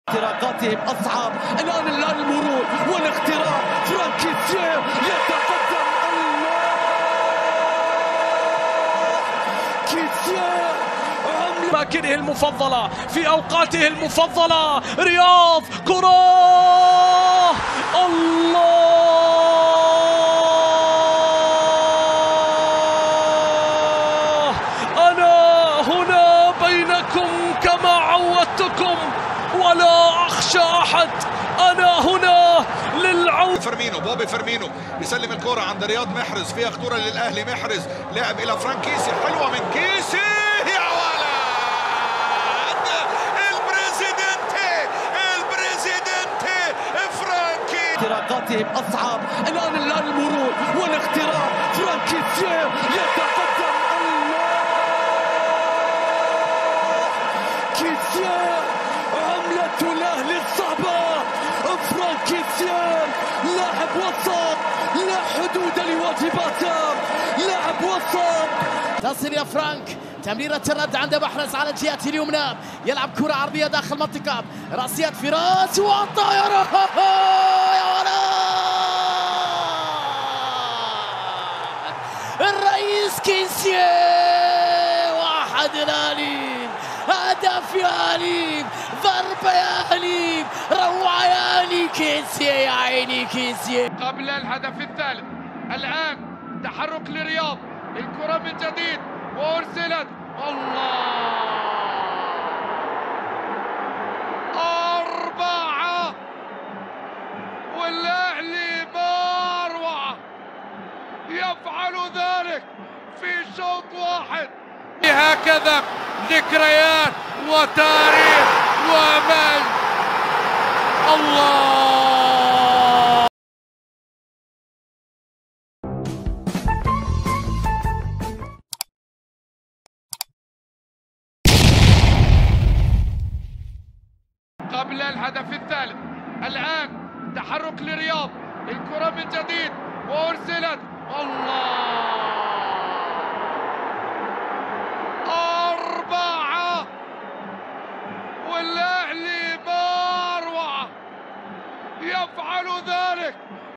اختراقاتهم أصعب. الآن المرور والاختراق. فرانكيسير يتقدم. الله كيسير أماكنه المفضلة في أوقاته المفضلة. رياض كرة الله. أنا هنا بينكم كما عودتكم ولا أخشى أحد. أنا هنا للعودة. فيرمينو، بوبي فيرمينو يسلم الكرة عند رياض محرز، فيها خطورة للأهلي. محرز لعب إلى فرانكيسي، حلوة من كيسي يا ولد. البريزيدنتي فرانكي. اختراقاتهم أصعب. الآن المرور والاختراق. فرانكيسير يتقدم. الله كيسير عملة الأهلي الصعبة. فرانكيسير لاعب وسط لا حدود لواجباته. لاعب وسط. تصل يا فرانك، تمريرة الرد عند محرز على الجهة اليمنى، يلعب كرة عرضية داخل المنطقة، راسيات فراس والطائرة يا ولد. الرئيس كيسيه. واحد الأهلي، هدف يا أهلي، ضربة يا أهلي، روعة يا أهلي. كيسيه يا عيني كيسيه. قبل الهدف الثالث الآن تحرك لرياض، الكرة من جديد وأرسلت. الله 4 والأهلي مروعة يفعل ذلك في شوط واحد. هكذا ذكريات وتاريخ وأمل. الله قبل الهدف الثالث الآن تحرك لرياض، الكرة من جديد وأرسلت. الله